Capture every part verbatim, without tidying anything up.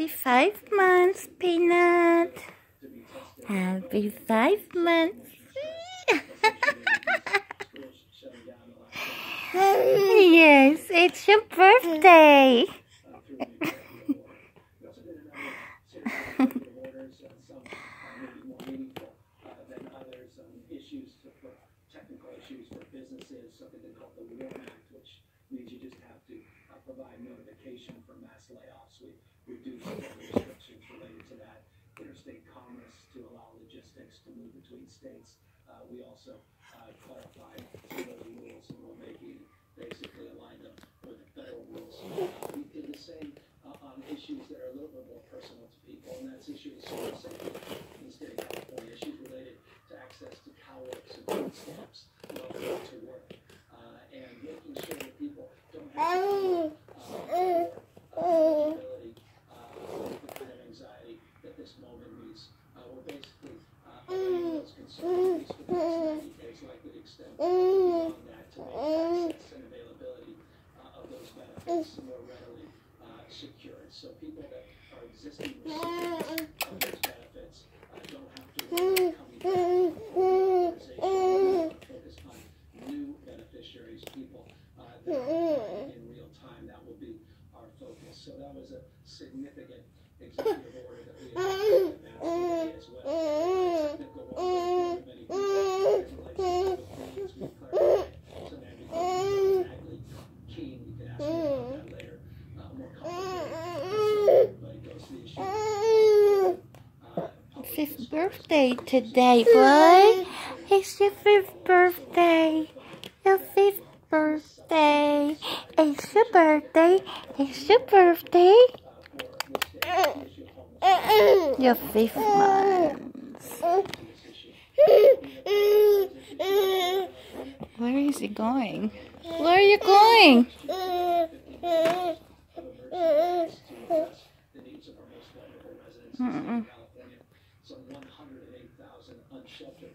Happy five months, Peanut. Happy five months. Yes, it's your birthday. Technical issues for businesses, something they call the WARN Act, which means you just have to uh, provide notification for mass layoffs. We reduced restrictions related to that, interstate commerce to allow logistics to move between states. Uh, we also uh, clarified some of those rules and rulemaking, basically aligned them with the federal rules. Uh, we did the same uh, on issues that are a little bit more personal to people, and that's issues of safety in the state of California, issues related to access to CalWORKs and food stamps, welfare to work, uh, and making sure that people don't have to uh, uh, ability, uh, the kind of anxiety that this moment means. Uh, we're basically uh, aligning those concerns, at least for the next ninety days, likely to extend beyond that to make access and availability uh, of those benefits more readily uh, secured. So people that are existing recipients of those benefits uh, don't have to worry coming back. Focus on new beneficiaries, people uh, that are in real time. That will be our focus. So that was a significant executive order that we announced today as well. Technical one, many people regulations, we clarified some ambiguity. Exactly keen. You can ask me about that later. Uh, more complicated, but it goes to the issue. Fifth birthday today, boy. It's your fifth birthday. Your fifth birthday. It's your birthday. It's your birthday. Your fifth month. Where is he going? Where are you going? Mm-mm. Some one hundred eight thousand unsheltered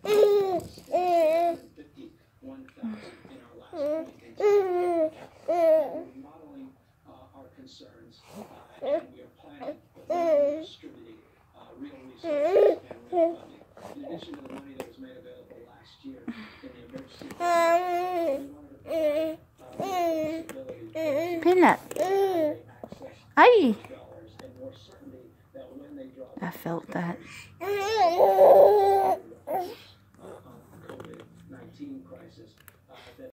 fifty-one thousand in our last meeting. We're modeling uh, our concerns uh, and we are planning for distributing uh, real resources and real funding. In addition to the money that was made available last year in the emergency fund, we wanted to provide uh, Peanut. Aye. I felt that. COVID nineteen crisis.